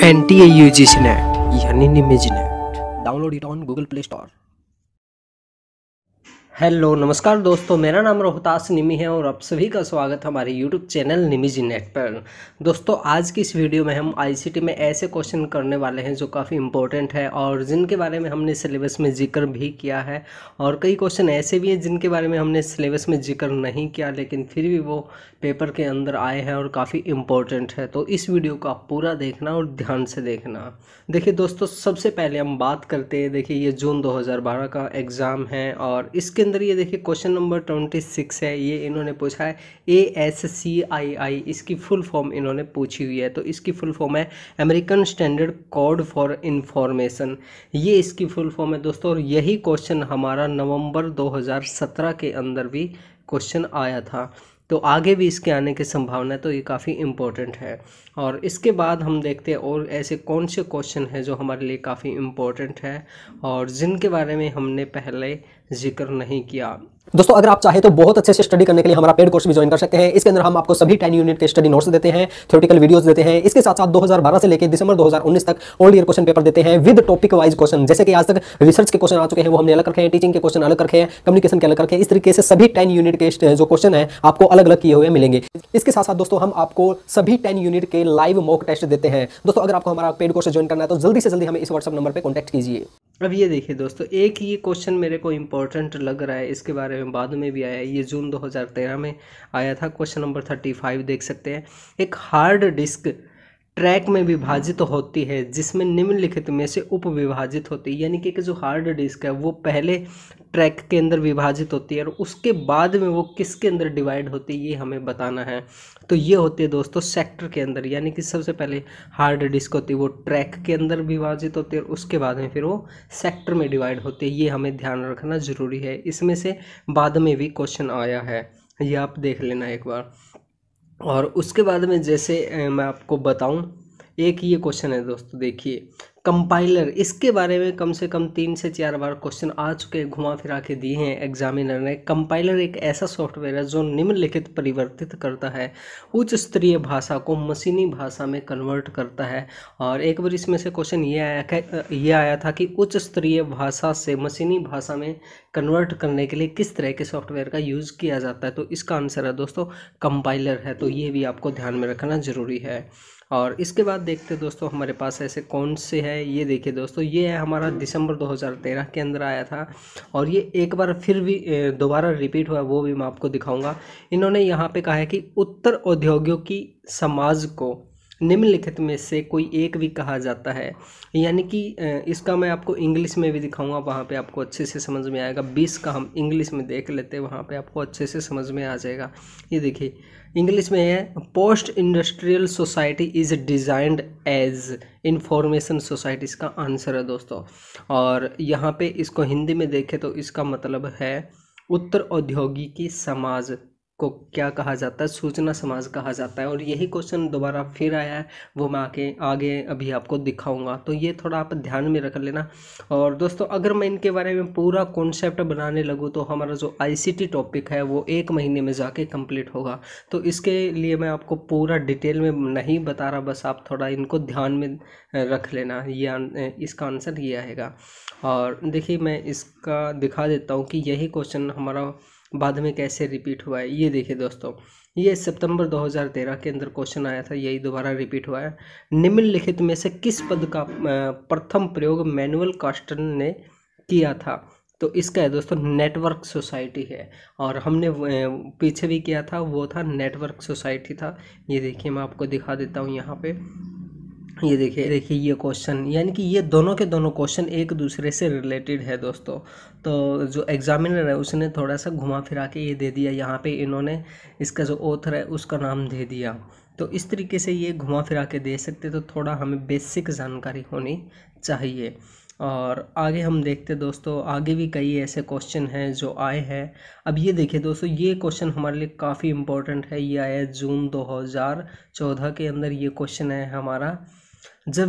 NTA-UGC यानी निमिज ने download it on Google Play Store. Hello नमस्कार दोस्तों, मेरा नाम रोहतास निमी है और आप सभी का स्वागत है हमारे यूट्यूब चैनल निमिज नेट पर। दोस्तों आज की इस वीडियो में हम आईसीटी में ऐसे क्वेश्चन करने वाले हैं जो काफ़ी इंपॉर्टेंट है और जिनके बारे में हमने सिलेबस में जिक्र भी किया है, और कई क्वेश्चन ऐसे भी हैं जिनके बारे में हमने सिलेबस में जिक्र नहीं किया लेकिन फिर भी वो पेपर के अंदर आए हैं और काफ़ी इम्पोर्टेंट है। तो इस वीडियो को आप पूरा देखना और ध्यान से देखना। देखिए दोस्तों, सबसे पहले हम बात करते हैं, देखिए ये जून 2012 का एग्ज़ाम है और इसके अंदर ये देखिए क्वेश्चन नंबर 26 है। ये इन्होंने पूछा है ASCII, इसकी फुल फॉर्म इन्होंने पूछी हुई है। तो इसकी फुल फॉर्म है American standard code for information, ये इसकी फुल फॉर्म है दोस्तों। और यही क्वेश्चन हमारा नवंबर 2017 के अंदर भी क्वेश्चन आया था, तो आगे भी इसके आने की संभावना है, तो ये काफ़ी इम्पोर्टेंट है। और इसके बाद हम देखते हैं और ऐसे कौन से क्वेश्चन हैं जो हमारे लिए काफ़ी इम्पोर्टेंट है और जिनके बारे में हमने पहले जिक्र नहीं किया। दोस्तों अगर आप चाहे तो बहुत अच्छे से स्टडी करने के लिए हमारा पेड कोर्स भी ज्वाइन कर सकते हैं। इसके अंदर हम आपको सभी 10 यूनिट के स्टडी नोट्स देते हैं, थ्योरेटिकल वीडियोस देते हैं। इसके साथ साथ 2012 से लेकर दिसंबर 2019 तक ऑल ईयर क्वेश्चन पेपर देते हैं विद टॉपिक वाइज क्वेश्चन। जैसे कि आज तक रिसर्च के क्वेश्चन आ चुके हैं वो हमने अलग रखे हैं, टीचिंग के क्वेश्चन अलग रखे हैं, कम्युनिकेशन के अलग रखे हैं। इस तरीके से सभी 10 यूनिट के जो क्वेश्चन है आपको अलग अलग किए हुए मिलेंगे। इसके साथ साथ दोस्तों हम आपको सभी 10 यूनिट के लाइव मॉक टेस्ट देते हैं। दोस्तों अगर आपको हमारा पेड कोर्स ज्वाइन करना है तो जल्दी से जल्दी हमें इस व्हाट्सएप नंबर पर कॉन्टैक्ट कीजिए। अब ये देखिए दोस्तों, एक ये क्वेश्चन मेरे को इम्पोर्टेंट लग रहा है, इसके बारे में बाद में भी आया है। ये जून 2013 में आया था, क्वेश्चन नंबर 35 देख सकते हैं। एक हार्ड डिस्क ट्रैक में विभाजित होती है जिसमें निम्नलिखित में से उप विभाजित होती है, यानी कि जो हार्ड डिस्क है वो पहले ट्रैक के अंदर विभाजित होती है और उसके बाद में वो किसके अंदर डिवाइड होती है ये हमें बताना है। तो ये होती है दोस्तों सेक्टर के अंदर, यानी कि सबसे पहले हार्ड डिस्क होती है वो ट्रैक के अंदर विभाजित होती है और उसके बाद में फिर वो सेक्टर में डिवाइड होती है। ये हमें ध्यान रखना ज़रूरी है, इसमें से बाद में भी क्वेश्चन आया है, ये आप देख लेना एक बार। और उसके बाद में जैसे मैं आपको बताऊं, एक ये क्वेश्चन है दोस्तों, देखिए कंपाइलर, इसके बारे में कम से कम 3 से 4 बार क्वेश्चन आ चुके हैं, घुमा फिरा के दिए हैं एग्जामिनर ने। कंपाइलर एक ऐसा सॉफ्टवेयर है जो निम्नलिखित परिवर्तित करता है, उच्च स्तरीय भाषा को मशीनी भाषा में कन्वर्ट करता है। और एक बार इसमें से क्वेश्चन ये आया था कि उच्च स्तरीय भाषा से मशीनी भाषा में कन्वर्ट करने के लिए किस तरह के सॉफ्टवेयर का यूज़ किया जाता है। तो इसका आंसर है दोस्तों कंपाइलर है, तो ये भी आपको ध्यान में रखना ज़रूरी है। और इसके बाद देखते हैं दोस्तों हमारे पास ऐसे कौन से है। ये देखिए दोस्तों, ये है हमारा दिसंबर 2013 के अंदर आया था और ये एक बार फिर भी दोबारा रिपीट हुआ, वो भी मैं आपको दिखाऊंगा। इन्होंने यहाँ पे कहा है कि उत्तर औद्योगिकी समाज को निम्नलिखित में से कोई एक भी कहा जाता है, यानी कि इसका मैं आपको इंग्लिश में भी दिखाऊंगा, वहाँ पे आपको अच्छे से समझ में आएगा। 20 का हम इंग्लिश में देख लेते हैं, वहाँ पे आपको अच्छे से समझ में आ जाएगा। ये देखिए इंग्लिश में है, post industrial society is designed as information society, इसका आंसर है दोस्तों। और यहाँ पे इसको हिंदी में देखें तो इसका मतलब है उत्तर औद्योगिकी समाज को क्या कहा जाता है, सूचना समाज कहा जाता है। और यही क्वेश्चन दोबारा फिर आया है, वो मैं आगे अभी आपको दिखाऊंगा, तो ये थोड़ा आप ध्यान में रख लेना। और दोस्तों अगर मैं इनके बारे में पूरा कॉन्सेप्ट बनाने लगूँ तो हमारा जो आईसीटी टॉपिक है वो 1 महीने में जाके कंप्लीट होगा। तो इसके लिए मैं आपको पूरा डिटेल में नहीं बता रहा, बस आप थोड़ा इनको ध्यान में रख लेना। ये इसका आंसर ये आएगा। और देखिए मैं इसका दिखा देता हूँ कि यही क्वेश्चन हमारा बाद में कैसे रिपीट हुआ है। ये देखिए दोस्तों, ये सितंबर 2013 के अंदर क्वेश्चन आया था, यही दोबारा रिपीट हुआ है। निम्नलिखित में से किस पद का प्रथम प्रयोग मैनुअल कास्टन ने किया था। तो इसका है दोस्तों नेटवर्क सोसाइटी है, और हमने पीछे भी किया था, वो था नेटवर्क सोसाइटी था। ये देखिए मैं आपको दिखा देता हूँ यहाँ पे, ये देखिए ये क्वेश्चन, यानी कि ये दोनों के दोनों क्वेश्चन एक दूसरे से रिलेटेड है दोस्तों। तो जो एग्जामिनर है उसने थोड़ा सा घुमा फिरा के ये दे दिया, यहाँ पे इन्होंने इसका जो ऑथर है उसका नाम दे दिया। तो इस तरीके से ये घुमा फिरा के दे सकते, तो थोड़ा हमें बेसिक जानकारी होनी चाहिए। और आगे हम देखते दोस्तों, आगे भी कई ऐसे क्वेश्चन हैं जो आए हैं। अब ये देखिए दोस्तों, ये क्वेश्चन हमारे लिए काफ़ी इम्पोर्टेंट है, ये आया जून 2014 के अंदर। ये क्वेश्चन है हमारा, जब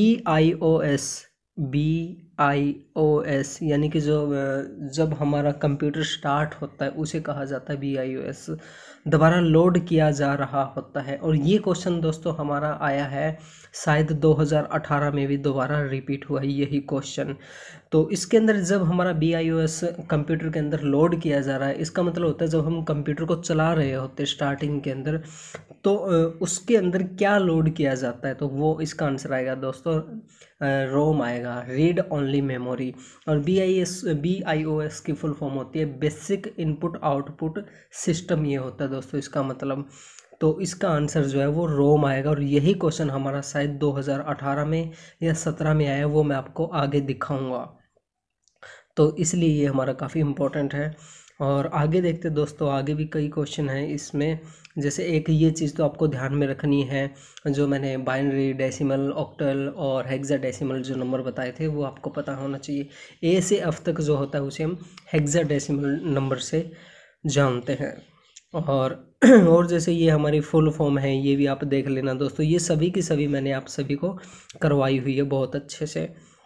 BIOS यानी कि जो जब हमारा कंप्यूटर स्टार्ट होता है उसे कहा जाता है BIOS। दोबारा लोड किया जा रहा होता है। और ये क्वेश्चन दोस्तों हमारा आया है शायद 2018 में भी दोबारा रिपीट हुआ है यही क्वेश्चन। तो इसके अंदर जब हमारा BIOS कंप्यूटर के अंदर लोड किया जा रहा है, इसका मतलब होता है जब हम कंप्यूटर को चला रहे होते स्टार्टिंग के अंदर, तो उसके अंदर क्या लोड किया जाता है, तो वो इसका आंसर आएगा दोस्तों रोम आएगा, रीड ओनली मेमोरी। और BIOS की फुल फॉर्म होती है बेसिक इनपुट आउटपुट सिस्टम, ये होता है दोस्तों इसका मतलब। तो इसका आंसर जो है वो रोम आएगा। और यही क्वेश्चन हमारा शायद 2018 में या 17 में आया, वो मैं आपको आगे दिखाऊंगा। तो इसलिए ये हमारा काफ़ी इम्पोर्टेंट है। और आगे देखते दोस्तों, आगे भी कई क्वेश्चन हैं इसमें। जैसे एक ये चीज़ तो आपको ध्यान में रखनी है, जो मैंने बाइनरी, डेसिमल, ऑक्टल और हेक्साडेसिमल जो नंबर बताए थे वो आपको पता होना चाहिए। A से F तक जो होता है उसे हम हेक्साडेसिमल नंबर से जानते हैं। और जैसे ये हमारी फुल फॉर्म है, ये भी आप देख लेना दोस्तों। ये सभी की सभी मैंने आप सभी को करवाई हुई है बहुत अच्छे से।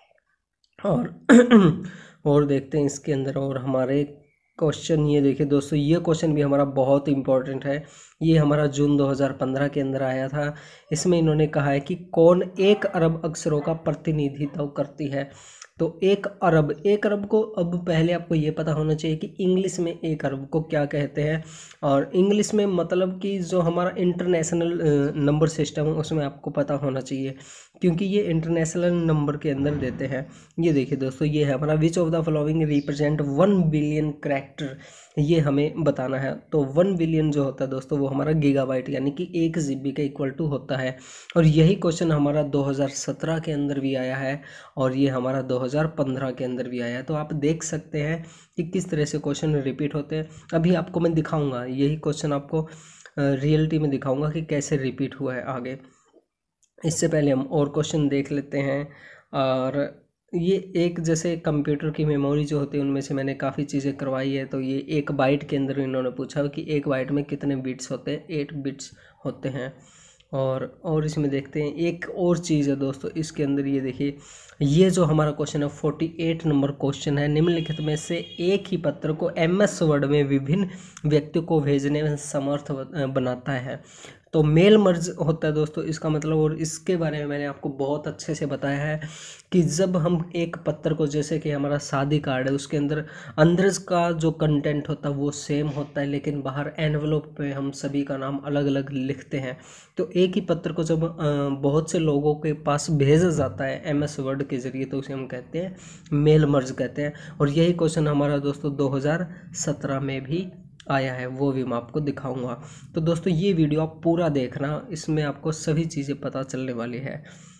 और देखते हैं इसके अंदर और हमारे क्वेश्चन। ये देखिए दोस्तों, ये क्वेश्चन भी हमारा बहुत इम्पोर्टेंट है। ये हमारा जून 2015 के अंदर आया था। इसमें इन्होंने कहा है कि कौन 1 अरब अक्षरों का प्रतिनिधित्व करती है। तो 1 अरब को, अब पहले आपको ये पता होना चाहिए कि इंग्लिश में 1 अरब को क्या कहते हैं। और इंग्लिश में मतलब कि जो हमारा इंटरनेशनल नंबर सिस्टम है उसमें आपको पता होना चाहिए, क्योंकि ये इंटरनेशनल नंबर के अंदर देते हैं। ये देखिए दोस्तों, ये है हमारा which of the following represent 1 billion character, ये हमें बताना है। तो 1 बिलियन जो होता है दोस्तों वो हमारा गीगाबाइट यानी कि 1 GB का इक्वल टू होता है। और यही क्वेश्चन हमारा 2017 के अंदर भी आया है और ये हमारा 2015 के अंदर भी आया है। तो आप देख सकते हैं कि किस तरह से क्वेश्चन रिपीट होते हैं। अभी आपको मैं दिखाऊंगा यही क्वेश्चन, आपको रियलिटी में दिखाऊंगा कि कैसे रिपीट हुआ है आगे। इससे पहले हम और क्वेश्चन देख लेते हैं। और ये एक जैसे कंप्यूटर की मेमोरी जो होती है उनमें से मैंने काफ़ी चीज़ें करवाई है। तो ये 1 बाइट के अंदर इन्होंने पूछा कि 1 बाइट में कितने बिट्स होते हैं, 8 बिट्स होते हैं। और इसमें देखते हैं एक और चीज़ है दोस्तों इसके अंदर। ये देखिए, ये जो हमारा क्वेश्चन है 48 नंबर क्वेश्चन है। निम्नलिखित में से एक ही पत्र को MS वर्ड में विभिन्न व्यक्तियों को भेजने में समर्थ बनाता है। तो मेल मर्ज होता है दोस्तों इसका मतलब। और इसके बारे में मैंने आपको बहुत अच्छे से बताया है कि जब हम एक पत्र को, जैसे कि हमारा शादी कार्ड है, उसके अंदर का जो कंटेंट होता है वो सेम होता है, लेकिन बाहर एनवलप पे हम सभी का नाम अलग अलग लिखते हैं। तो एक ही पत्र को जब बहुत से लोगों के पास भेजा जाता है MS वर्ड के ज़रिए, तो उसे हम कहते हैं मेल मर्ज कहते हैं। और यही क्वेश्चन हमारा दोस्तों 2017 में भी आया है, वो भी मैं आपको दिखाऊंगा। तो दोस्तों ये वीडियो आप पूरा देखना, इसमें आपको सभी चीज़ें पता चलने वाली है।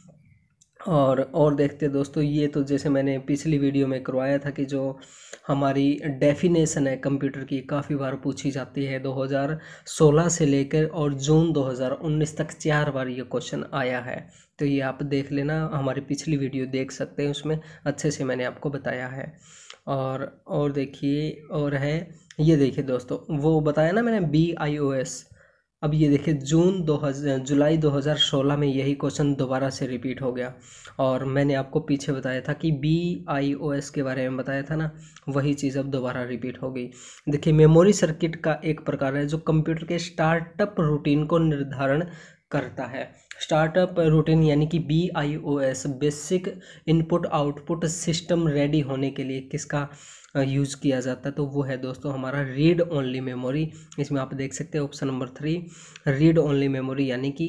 और देखते दोस्तों, ये तो जैसे मैंने पिछली वीडियो में करवाया था कि जो हमारी डेफिनेशन है कंप्यूटर की काफ़ी बार पूछी जाती है। 2016 से लेकर और जून 2019 तक 4 बार ये क्वेश्चन आया है। तो ये आप देख लेना, हमारी पिछली वीडियो देख सकते हैं, उसमें अच्छे से मैंने आपको बताया है। और देखिए, और है ये देखिए दोस्तों, वो बताया ना मैंने BIOS। अब ये देखिए जुलाई 2016 में यही क्वेश्चन दोबारा से रिपीट हो गया। और मैंने आपको पीछे बताया था कि BIOS के बारे में बताया था ना, वही चीज़ अब दोबारा रिपीट हो गई। देखिए, मेमोरी सर्किट का एक प्रकार है जो कंप्यूटर के स्टार्टअप रूटीन को निर्धारण करता है। स्टार्टअप रूटीन यानी कि BIOS basic input output system ready होने के लिए किसका यूज़ किया जाता है, तो वो है दोस्तों हमारा रीड ओनली मेमोरी। इसमें आप देख सकते हैं option number 3 read only memory यानी कि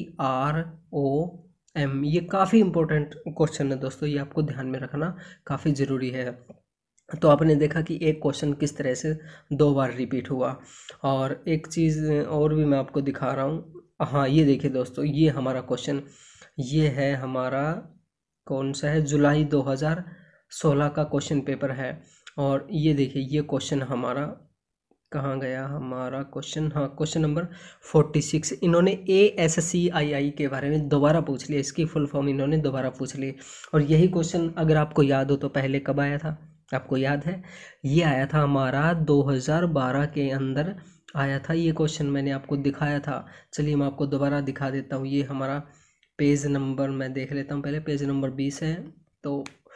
ROM। ये काफ़ी इंपॉर्टेंट क्वेश्चन है दोस्तों, ये आपको ध्यान में रखना काफ़ी ज़रूरी है। तो आपने देखा कि एक क्वेश्चन किस तरह से 2 बार रिपीट हुआ। और एक चीज़ और भी मैं आपको दिखा रहा हूँ। हाँ, ये देखिए दोस्तों, ये हमारा क्वेश्चन, ये है हमारा कौन सा है, जुलाई 2016 का क्वेश्चन पेपर है। और ये देखिए, ये क्वेश्चन हमारा कहाँ गया हमारा क्वेश्चन, हाँ क्वेश्चन नंबर 46। इन्होंने ASCII के बारे में दोबारा पूछ लिया, इसकी फुल फॉर्म इन्होंने दोबारा पूछ ली। और यही क्वेश्चन अगर आपको याद हो तो पहले कब आया था, आपको याद है? ये आया था हमारा 2012 के अंदर आया था ये क्वेश्चन, मैंने आपको दिखाया था। चलिए मैं आपको दोबारा दिखा देता हूँ। ये हमारा पेज नंबर मैं देख लेता हूँ पहले, पेज नंबर 20 है। तो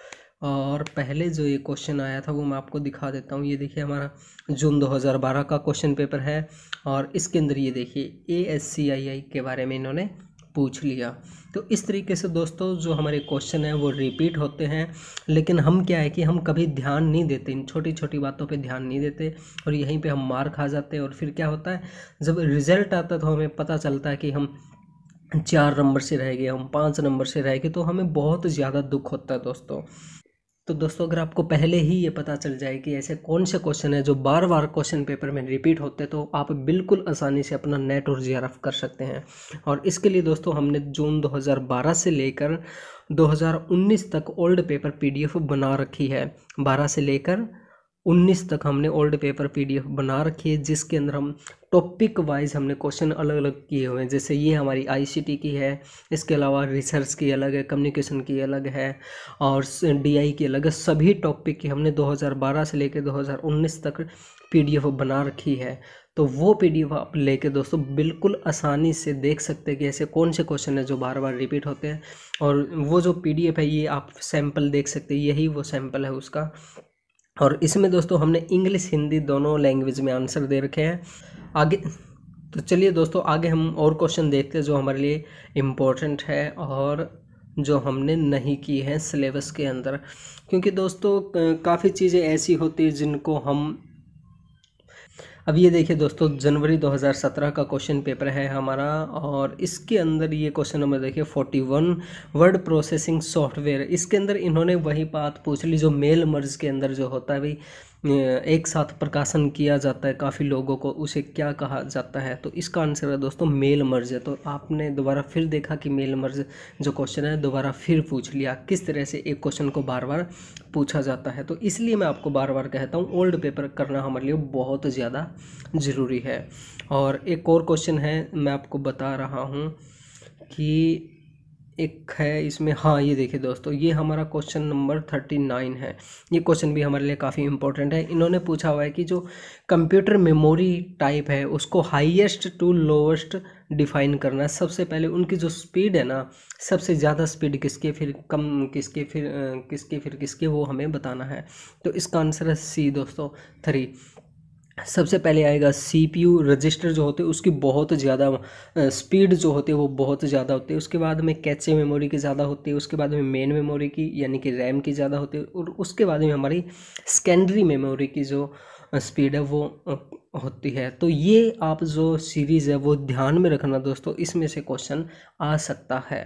और पहले जो ये क्वेश्चन आया था वो मैं आपको दिखा देता हूँ। ये देखिए हमारा जून 2012 का क्वेश्चन पेपर है और इसके अंदर ये देखिए ASCII के बारे में इन्होंने पूछ लिया। तो इस तरीके से दोस्तों जो हमारे क्वेश्चन हैं वो रिपीट होते हैं, लेकिन हम क्या है कि हम कभी ध्यान नहीं देते, इन छोटी छोटी बातों पे ध्यान नहीं देते और यहीं पे हम मार खा जाते हैं। और फिर क्या होता है, जब रिजल्ट आता है तो हमें पता चलता है कि हम 4 नंबर से रह गए, हम 5 नंबर से रह गए, तो हमें बहुत ज़्यादा दुख होता है दोस्तों। तो दोस्तों अगर आपको पहले ही ये पता चल जाए कि ऐसे कौन से क्वेश्चन है जो बार बार क्वेश्चन पेपर में रिपीट होते हैं, तो आप बिल्कुल आसानी से अपना नेट और JRF कर सकते हैं। और इसके लिए दोस्तों हमने जून 2012 से लेकर 2019 तक ओल्ड पेपर PDF बना रखी है। 12 से लेकर 19 तक हमने ओल्ड पेपर PDF बना रखी है, जिसके अंदर हम टॉपिक वाइज हमने क्वेश्चन अलग अलग किए हुए हैं। जैसे ये हमारी ICT की है, इसके अलावा रिसर्च की अलग है, कम्युनिकेशन की अलग है और DI की अलग है। सभी टॉपिक की हमने 2012 से लेकर 2019 तक PDF बना रखी है। तो वो PDF आप लेके दोस्तों बिल्कुल आसानी से देख सकते हैं कि ऐसे कौन से क्वेश्चन है जो बार बार रिपीट होते हैं। और वो जो PDF है ये आप सैम्पल देख सकते हैं, यही वो सैम्पल है उसका। और इसमें दोस्तों हमने इंग्लिश हिंदी दोनों लैंग्वेज में आंसर दे रखे हैं। आगे तो चलिए दोस्तों आगे हम और क्वेश्चन देखते हैं जो हमारे लिए इम्पोर्टेंट है और जो हमने नहीं की है सिलेबस के अंदर। क्योंकि दोस्तों काफ़ी चीज़ें ऐसी होती हैं जिनको हम, अब ये देखिए दोस्तों जनवरी 2017 का क्वेश्चन पेपर है हमारा और इसके अंदर ये क्वेश्चन नंबर देखिए 41 वर्ड प्रोसेसिंग सॉफ्टवेयर। इसके अंदर इन्होंने वही बात पूछ ली जो मेल मर्ज के अंदर जो होता है भाई, एक साथ प्रकाशन किया जाता है काफ़ी लोगों को, उसे क्या कहा जाता है। तो इसका आंसर है दोस्तों मेल मर्ज है। तो आपने दोबारा फिर देखा कि मेल मर्ज जो क्वेश्चन है दोबारा फिर पूछ लिया, किस तरह से एक क्वेश्चन को बार बार पूछा जाता है। तो इसलिए मैं आपको बार बार कहता हूँ ओल्ड पेपर करना हमारे लिए बहुत ज़्यादा ज़रूरी है। और एक और क्वेश्चन है मैं आपको बता रहा हूँ कि एक है इसमें, हाँ ये देखिए दोस्तों ये हमारा क्वेश्चन नंबर 39 है। ये क्वेश्चन भी हमारे लिए काफ़ी इंपॉर्टेंट है। इन्होंने पूछा हुआ है कि जो कंप्यूटर मेमोरी टाइप है उसको हाईएस्ट टू लोवेस्ट डिफाइन करना है। सबसे पहले उनकी जो स्पीड है ना, सबसे ज़्यादा स्पीड किसके, फिर कम किसके, फिर किसके, वो हमें बताना है। तो इसका आंसर है C दोस्तों 3। सबसे पहले आएगा CPU रजिस्टर जो होते हैं उसकी बहुत ज़्यादा स्पीड जो होती है वो बहुत ज़्यादा होती है। उसके बाद में कैचे मेमोरी की ज़्यादा होती है, उसके बाद में मेन मेमोरी की यानी कि रैम की ज़्यादा होती है और उसके बाद में हमारी सेकेंडरी मेमोरी की जो स्पीड है वो होती है। तो ये आप जो सीरीज़ है वो ध्यान में रखना दोस्तों, इसमें से क्वेश्चन आ सकता है।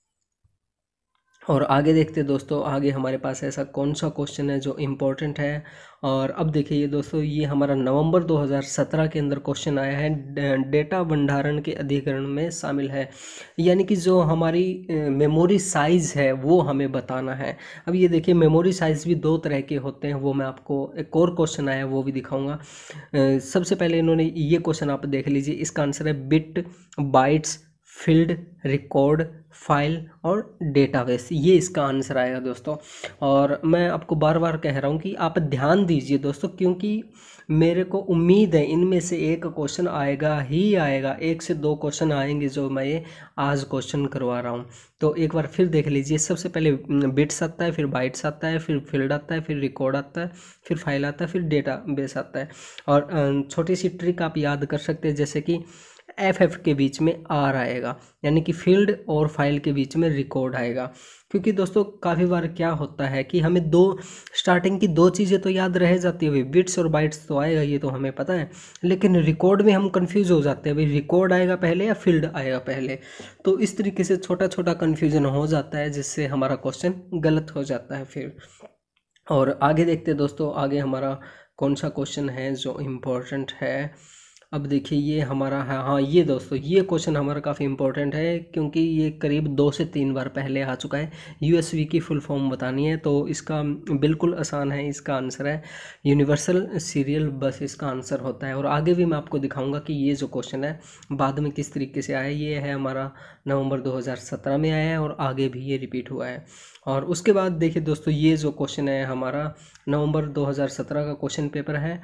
और आगे देखते हैं दोस्तों, आगे हमारे पास ऐसा कौन सा क्वेश्चन है जो इम्पोर्टेंट है। और अब देखिए ये दोस्तों ये हमारा नवंबर 2017 के अंदर क्वेश्चन आया है, डेटा भंडारण के अधिकरण में शामिल है, यानी कि जो हमारी मेमोरी साइज़ है वो हमें बताना है। अब ये देखिए मेमोरी साइज़ भी 2 तरह के होते हैं, वो मैं आपको एक और क्वेश्चन आया वो भी दिखाऊंगा। सबसे पहले इन्होंने ये क्वेश्चन आप देख लीजिए, इसका आंसर है bit, bytes, field, record, file और डेटाबेस, ये इसका आंसर आएगा दोस्तों। और मैं आपको बार बार कह रहा हूँ कि आप ध्यान दीजिए दोस्तों, क्योंकि मेरे को उम्मीद है इनमें से एक क्वेश्चन आएगा ही आएगा, 1 से 2 क्वेश्चन आएंगे जो मैं ये आज क्वेश्चन करवा रहा हूँ। तो एक बार फिर देख लीजिए, सबसे पहले बिट्स आता है, फिर बाइट्स आता है, फिर फील्ड आता है, फिर रिकॉर्ड आता है, फिर फाइल आता है, फिर डेटाबेस आता है। और छोटी सी ट्रिक आप याद कर सकते हैं, जैसे कि FF के बीच में R आएगा, यानी कि फील्ड और फाइल के बीच में रिकॉर्ड आएगा। क्योंकि दोस्तों काफ़ी बार क्या होता है कि हमें स्टार्टिंग की 2 चीज़ें तो याद रह जाती है, बिट्स और बाइट्स तो आएगा ये तो हमें पता है, लेकिन रिकॉर्ड में हम कंफ्यूज हो जाते हैं, भाई रिकॉर्ड आएगा पहले या फील्ड आएगा पहले। तो इस तरीके से छोटा छोटा कन्फ्यूजन हो जाता है, जिससे हमारा क्वेश्चन गलत हो जाता है फिर। और आगे देखते हैं दोस्तों, आगे हमारा कौन सा क्वेश्चन है जो इम्पोर्टेंट है। अब देखिए ये हमारा है, हाँ ये दोस्तों ये क्वेश्चन हमारा काफ़ी इंपॉर्टेंट है, क्योंकि ये करीब 2 से 3 बार पहले आ चुका है। USB की फुल फॉर्म बतानी है, तो इसका बिल्कुल आसान है, इसका आंसर है यूनिवर्सल सीरियल बस, इसका आंसर होता है। और आगे भी मैं आपको दिखाऊंगा कि ये जो क्वेश्चन है बाद में किस तरीके से आया। ये है हमारा नवंबर 2017 में आया है और आगे भी ये रिपीट हुआ है। और उसके बाद देखिए दोस्तों ये जो क्वेश्चन है हमारा नवंबर 2017 का क्वेश्चन पेपर है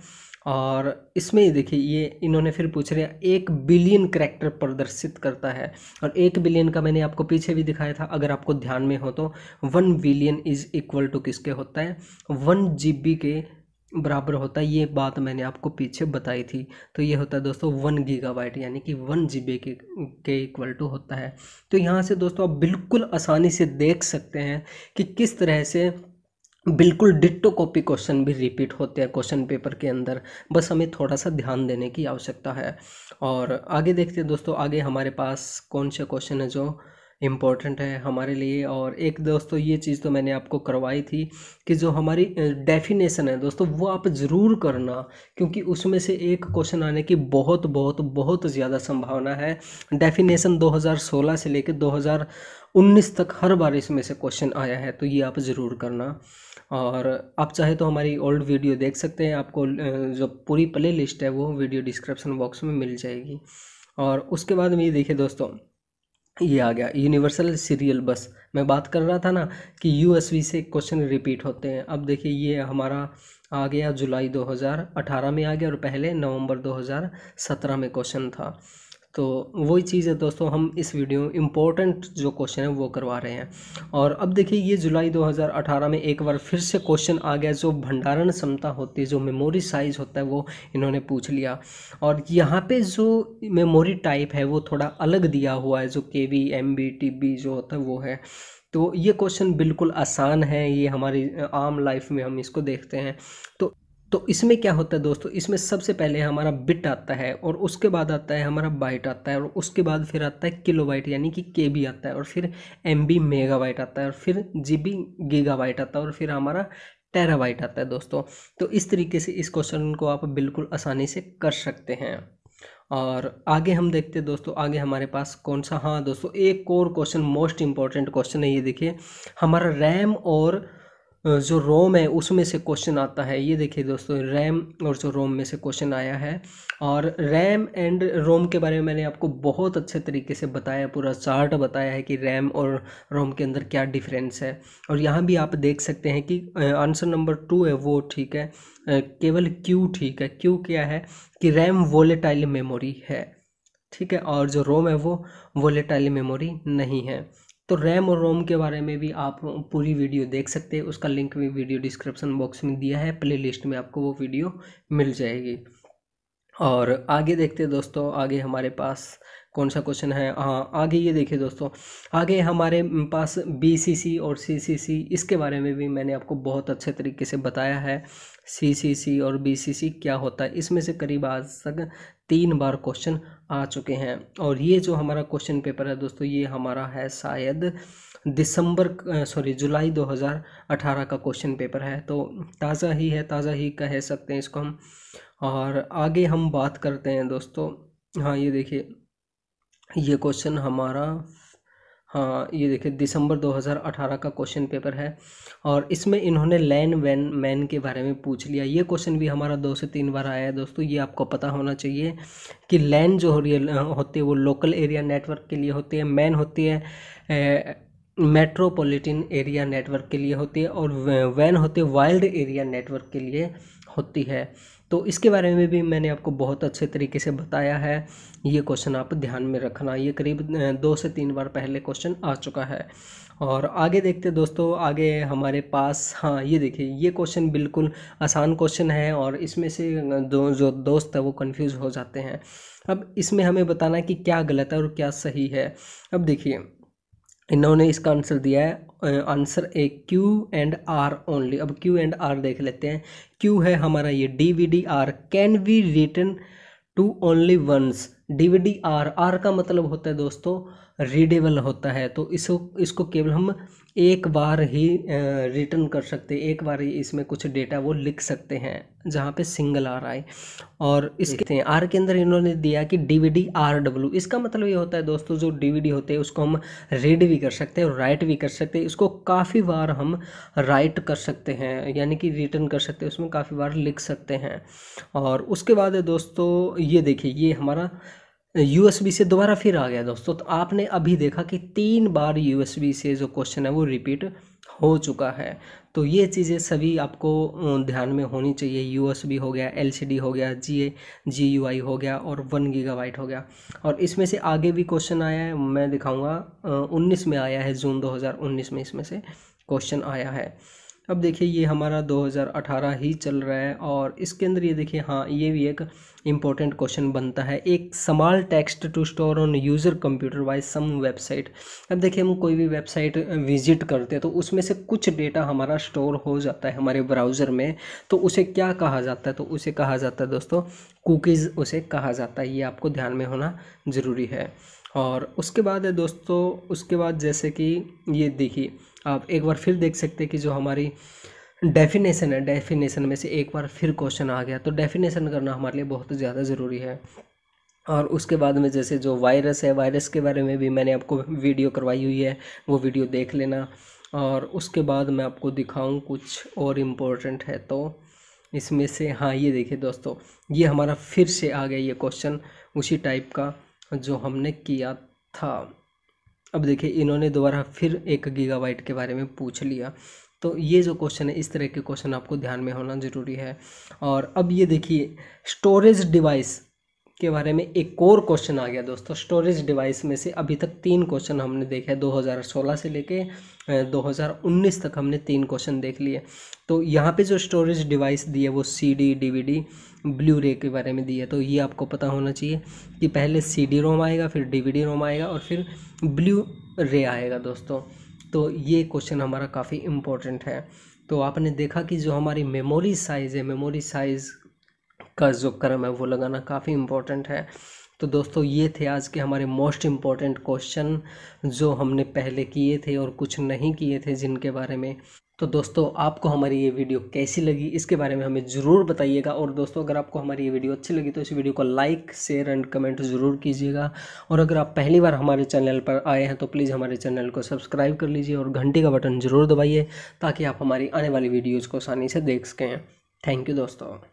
और इसमें ये देखिए ये इन्होंने फिर पूछ लिया 1 बिलियन कैरेक्टर प्रदर्शित करता है, और 1 बिलियन का मैंने आपको पीछे भी दिखाया था, अगर आपको ध्यान में हो तो 1 बिलियन इज इक्वल टू किसके होता है, 1 GB के बराबर होता है। ये बात मैंने आपको पीछे बताई थी। तो ये होता है दोस्तों 1 गीगाबाइट, यानी कि 1 GB के इक्वल टू होता है। तो यहाँ से दोस्तों आप बिल्कुल आसानी से देख सकते हैं कि किस तरह से बिल्कुल डिट्टो कॉपी क्वेश्चन भी रिपीट होते हैं क्वेश्चन पेपर के अंदर, बस हमें थोड़ा सा ध्यान देने की आवश्यकता है। और आगे देखते हैं दोस्तों, आगे हमारे पास कौन से क्वेश्चन है जो इम्पोर्टेंट है हमारे लिए। और एक दोस्तों ये चीज़ तो मैंने आपको करवाई थी कि जो हमारी डेफिनेशन है दोस्तों वो आप ज़रूर करना, क्योंकि उसमें से एक क्वेश्चन आने की बहुत बहुत बहुत ज़्यादा संभावना है। डेफिनेशन 2016 से लेकर 2019 तक हर बार इसमें से क्वेश्चन आया है, तो ये आप ज़रूर करना। और आप चाहे तो हमारी ओल्ड वीडियो देख सकते हैं, आपको जो पूरी प्ले लिस्ट है वो वीडियो डिस्क्रिप्शन बॉक्स में मिल जाएगी। और उसके बाद में ये देखिए दोस्तों, ये आ गया यूनिवर्सल सीरियल बस। मैं बात कर रहा था ना कि यूएसबी से क्वेश्चन रिपीट होते हैं। अब देखिए ये हमारा आ गया जुलाई 2018 में आ गया, और पहले नवंबर 2017 में क्वेश्चन था। तो वही चीज़ है दोस्तों, हम इस वीडियो इम्पोर्टेंट जो क्वेश्चन है वो करवा रहे हैं। और अब देखिए ये जुलाई 2018 में एक बार फिर से क्वेश्चन आ गया, जो भंडारण क्षमता होती है, जो मेमोरी साइज होता है, वो इन्होंने पूछ लिया। और यहाँ पे जो मेमोरी टाइप है वो थोड़ा अलग दिया हुआ है, जो KB MB TB जो होता है वो है। तो ये क्वेश्चन बिल्कुल आसान है, ये हमारी आम लाइफ में हम इसको देखते हैं। तो इसमें क्या होता है दोस्तों, इसमें सबसे पहले हमारा बिट आता है, और उसके बाद आता है हमारा बाइट आता है, और उसके बाद फिर आता है किलोबाइट यानी कि KB आता है, और फिर MB मेगाबाइट आता है, और फिर GB गीगाबाइट आता है, और फिर हमारा टेराबाइट आता है दोस्तों। तो इस तरीके से इस क्वेश्चन को आप बिल्कुल आसानी से कर सकते हैं। और आगे हम देखते हैं दोस्तों, आगे हमारे पास कौन सा, हाँ दोस्तों एक और क्वेश्चन मोस्ट इम्पॉर्टेंट क्वेश्चन है। ये देखिए हमारा रैम और जो रोम है उसमें से क्वेश्चन आता है। ये देखिए दोस्तों रैम और जो रोम में से क्वेश्चन आया है, और रैम एंड रोम के बारे में मैंने आपको बहुत अच्छे तरीके से बताया, पूरा चार्ट बताया है कि रैम और रोम के अंदर क्या डिफरेंस है। और यहाँ भी आप देख सकते हैं कि आंसर नंबर 2 है वो ठीक है, केवल Q ठीक है। Q क्या है कि रैम वोलेटाइल मेमोरी है, ठीक है, और जो रोम है वो वोलेटाइल मेमोरी नहीं है। तो रैम और रोम के बारे में भी आप पूरी वीडियो देख सकते हैं, उसका लिंक भी वीडियो डिस्क्रिप्शन बॉक्स में दिया है, प्ले लिस्ट में आपको वो वीडियो मिल जाएगी। और आगे देखते हैं दोस्तों, आगे हमारे पास कौन सा क्वेश्चन है, हाँ आगे ये देखिए दोस्तों, आगे हमारे पास BCC और CCC, इसके बारे में भी मैंने आपको बहुत अच्छे तरीके से बताया है। CCC और BCC क्या होता है, इसमें से करीब आज तक 3 बार क्वेश्चन आ चुके हैं। और ये जो हमारा क्वेश्चन पेपर है दोस्तों, ये हमारा है शायद जुलाई 2018 का क्वेश्चन पेपर है, तो ताज़ा ही है, ताज़ा ही कह सकते हैं इसको हम। और आगे हम बात करते हैं दोस्तों, हाँ ये देखिए ये क्वेश्चन हमारा, हाँ ये देखिए दिसंबर 2018 का क्वेश्चन पेपर है, और इसमें इन्होंने लैन वैन मैन के बारे में पूछ लिया। ये क्वेश्चन भी हमारा 2 से 3 बार आया है दोस्तों। ये आपको पता होना चाहिए कि लैन जो होती है वो लोकल एरिया नेटवर्क के लिए होती है, मैन होती है मेट्रोपॉलिटन एरिया नेटवर्क के लिए होती है, और वैन होती है वाइल्ड एरिया नेटवर्क के लिए होती है। तो इसके बारे में भी मैंने आपको बहुत अच्छे तरीके से बताया है। ये क्वेश्चन आप ध्यान में रखना, ये करीब 2 से 3 बार पहले क्वेश्चन आ चुका है। और आगे देखते दोस्तों, आगे हमारे पास, हाँ ये देखिए ये क्वेश्चन बिल्कुल आसान क्वेश्चन है, और इसमें से जो दोस्त है वो कंफ्यूज हो जाते हैं। अब इसमें हमें बताना है कि क्या गलत है और क्या सही है। अब देखिए इन्होंने इसका आंसर दिया है, आंसर ए Q&R ओनली। अब Q&R देख लेते हैं। Q है हमारा ये DVD-R can be written to only once. DVD-R, R का मतलब होता है दोस्तों रीडेबल होता है, तो इसको केवल हम एक बार ही रिटर्न कर सकते हैं, एक बार ही इसमें कुछ डेटा वो लिख सकते हैं, जहाँ पे सिंगल R आए। और इसके R के अंदर इन्होंने दिया कि DVD-RW, इसका मतलब ये होता है दोस्तों जो DVD होते हैं उसको हम रीड भी कर सकते हैं और राइट भी कर सकते हैं, इसको काफ़ी बार हम राइट कर सकते हैं, यानी कि रिटर्न कर सकते हैं, उसमें काफ़ी बार लिख सकते हैं। और उसके बाद है दोस्तों ये देखिए ये हमारा यूएसबी से दोबारा फिर आ गया दोस्तों। तो आपने अभी देखा कि 3 बार यूएसबी से जो क्वेश्चन है वो रिपीट हो चुका है। तो ये चीज़ें सभी आपको ध्यान में होनी चाहिए। यूएसबी हो गया, एलसीडी हो गया, जीयूआई हो गया और 1 गीगाबाइट हो गया। और इसमें से आगे भी क्वेश्चन आया है, मैं दिखाऊंगा। 19 में आया है, जून 2019 में इसमें से क्वेश्चन आया है। अब देखिए ये हमारा 2018 ही चल रहा है और इसके अंदर ये देखिए, हाँ ये भी एक इम्पोर्टेंट क्वेश्चन बनता है। एक small text to store on user computer by some website. अब देखिए हम कोई भी वेबसाइट विजिट करते हैं तो उसमें से कुछ डेटा हमारा स्टोर हो जाता है हमारे ब्राउज़र में, तो उसे क्या कहा जाता है? तो उसे कहा जाता है दोस्तों कुकीज़, उसे कहा जाता है। ये आपको ध्यान में होना ज़रूरी है। और उसके बाद है दोस्तों, उसके बाद जैसे कि ये देखिए, आप एक बार फिर देख सकते हैं कि जो हमारी डेफिनेशन है, डेफिनेशन में से एक बार फिर क्वेश्चन आ गया। तो डेफिनेशन करना हमारे लिए बहुत ज़्यादा ज़रूरी है। और उसके बाद में जैसे जो वायरस है, वायरस के बारे में भी मैंने आपको वीडियो करवाई हुई है, वो वीडियो देख लेना। और उसके बाद मैं आपको दिखाऊं कुछ और इम्पोर्टेंट है तो इसमें से, हाँ ये देखिए दोस्तों, ये हमारा फिर से आ गया ये क्वेश्चन उसी टाइप का जो हमने किया था। अब देखिए इन्होंने दोबारा फिर 1 गीगाबाइट के बारे में पूछ लिया। तो ये जो क्वेश्चन है, इस तरह के क्वेश्चन आपको ध्यान में होना ज़रूरी है। और अब ये देखिए स्टोरेज डिवाइस के बारे में एक और क्वेश्चन आ गया दोस्तों। स्टोरेज डिवाइस में से अभी तक 3 क्वेश्चन हमने देखे हैं, 2016 से लेके 2019 तक हमने 3 क्वेश्चन देख लिए। तो यहाँ पे जो स्टोरेज डिवाइस दी है वो CD, DVD, ब्लू रे के बारे में दी है। तो ये आपको पता होना चाहिए कि पहले CD रोम आएगा, फिर DVD रोम आएगा और फिर ब्लू रे आएगा दोस्तों। तो ये क्वेश्चन हमारा काफ़ी इम्पोर्टेंट है। तो आपने देखा कि जो हमारी मेमोरी साइज़ है, मेमोरी साइज़ का जो क्रम है वो लगाना काफ़ी इम्पोर्टेंट है। तो दोस्तों ये थे आज के हमारे मोस्ट इम्पॉर्टेंट क्वेश्चन जो हमने पहले किए थे और कुछ नहीं किए थे जिनके बारे में। तो दोस्तों आपको हमारी ये वीडियो कैसी लगी इसके बारे में हमें ज़रूर बताइएगा। और दोस्तों अगर आपको हमारी ये वीडियो अच्छी लगी तो इस वीडियो को लाइक, शेयर एंड कमेंट ज़रूर कीजिएगा। और अगर आप पहली बार हमारे चैनल पर आए हैं तो प्लीज़ हमारे चैनल को सब्सक्राइब कर लीजिए और घंटी का बटन ज़रूर दबाइए ताकि आप हमारी आने वाली वीडियोज़ को आसानी से देख सकें। थैंक यू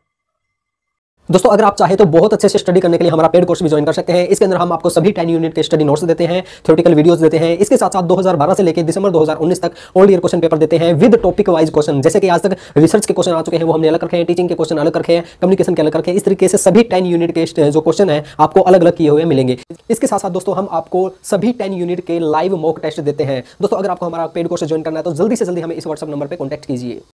दोस्तों अगर आप चाहे तो बहुत अच्छे से स्टडी करने के लिए हमारा पेड कोर्स भी ज्वाइन कर सकते हैं। इसके अंदर हम आपको सभी 10 यूनिट के स्टडी नोट्स देते हैं, थ्योरेटिकल वीडियोस देते हैं। इसके साथ साथ 2012 से लेकर दिसंबर 2019 तक ऑल ईयर क्वेश्चन पेपर देते हैं विद टॉपिक वाइज क्वेश्चन। जैसे कि आज तक रिसर्च के क्वेश्चन आ चुके हैं वो हमने अलग रखे हैं, टीचिंग के क्वेश्चन अलग रखे हैं, कम्युनिकेशन के अलग रखे हैं। इस तरीके से सभी 10 यूनिट के जो क्वेश्चन है आपको अलग अलग किए हुए मिलेंगे। इसके साथ साथ दोस्तों हम आपको सभी 10 यूनिट के लाइव मॉक टेस्ट देते हैं। दोस्तों अगर आपको हमारा पेड कोर्स ज्वाइन करना है तो जल्दी से जल्दी हमें इस व्हाट्सएप नंबर पर कॉन्टैक्ट कीजिए।